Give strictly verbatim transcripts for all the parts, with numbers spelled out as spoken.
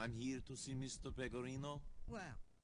I'm here to see Mister Pecorino. Well...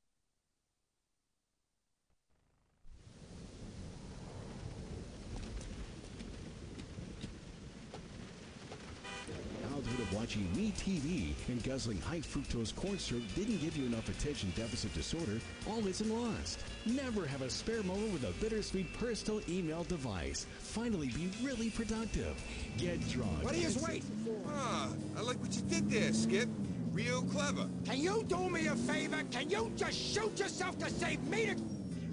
Childhood of watching MeTV and guzzling high fructose corn syrup didn't give you enough attention deficit disorder, all isn't lost. Never have a spare moment with a bittersweet personal email device. Finally be really productive. Get drunk. What are you waiting for? Ah, I like what you did there, Skip. Real clever. Can you do me a favor? Can you just shoot yourself to save me to...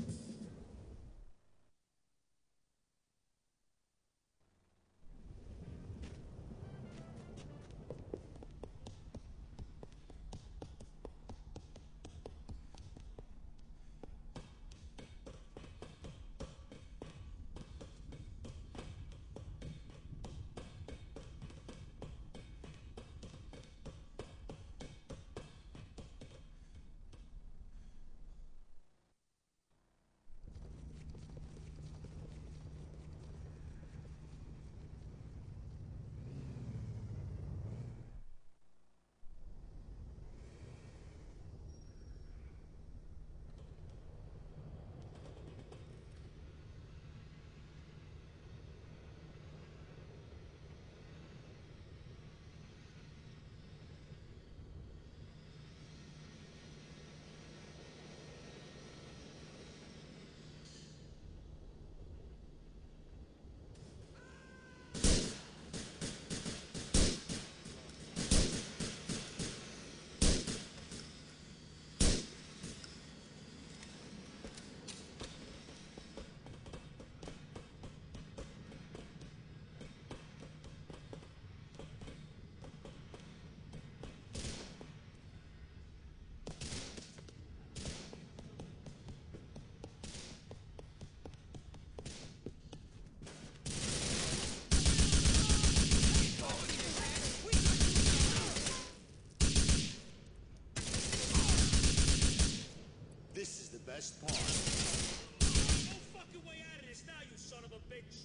Best part. No fucking way out of this now, you son of a bitch!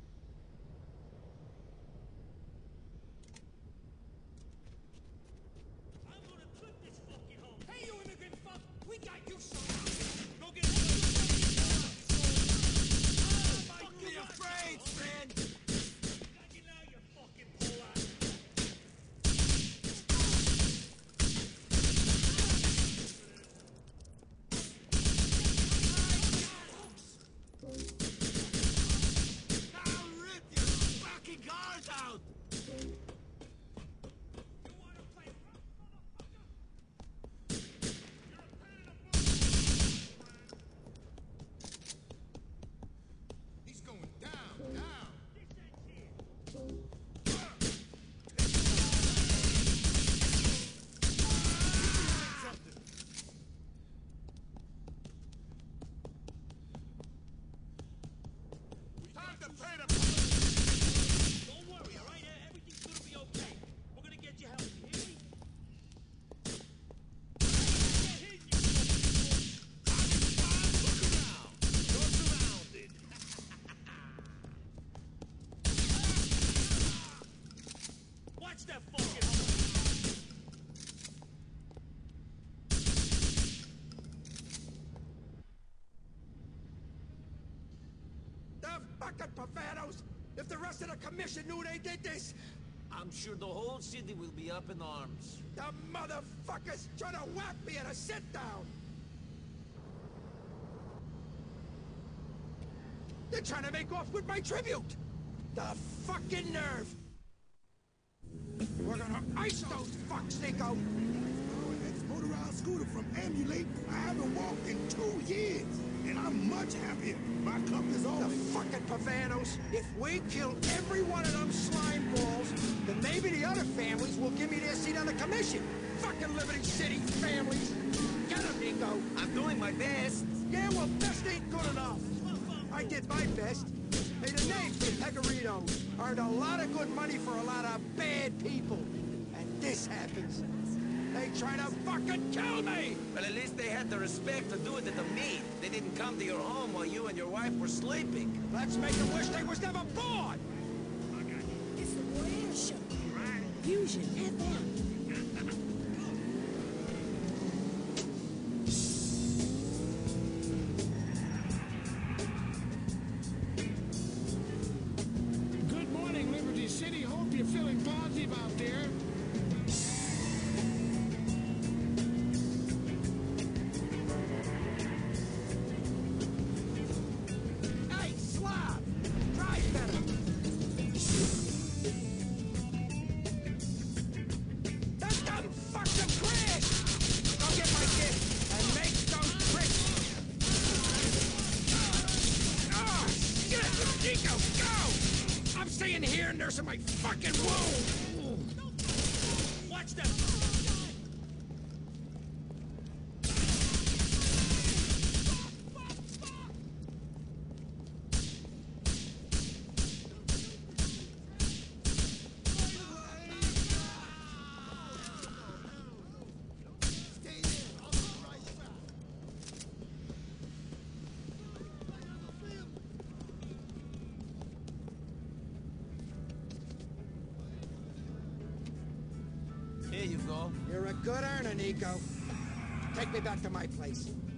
I'm gonna clip this fucking home. Hey, you immigrant fuck! We got you, son! Go get him! Don't be afraid, friend! Got you now, you fucking pull-out! Don't worry, all right? Everything's gonna be okay. We're gonna get you help. You hear me? Get hit, you Look around. You're surrounded. Watch that fucking home. Fucking Pavanos! If the rest of the commission knew they did this, I'm sure the whole city will be up in arms. the motherfuckers trying to whack me at a sit-down! They're trying to make off with my tribute! The fucking nerve! We're gonna ice those fucks, Nico! That motorized scooter from Emulate, I haven't walked in two years, and I'm much happier. My cup is all... The fucking Pavanos! If we kill every one of them slime balls, then maybe the other families will give me their seat on the commission! Fucking Liberty City families! Get them, Nico! I'm doing my best. Yeah, well, best ain't good enough. I did my best. Hey, the names, the Pegorinos, earned a lot of good money for a lot of bad people. And this happens. They try to fucking kill me! Well, at least they had the respect to do it at the meet. They didn't come to your home while you and your wife were sleeping. Let's make them wish they was never born! It's the Boy Show. Fusion F M. Nico, go! I'm staying here nursing my fucking wound! Watch them! Here you go. You're a good earner, Nico. Take me back to my place.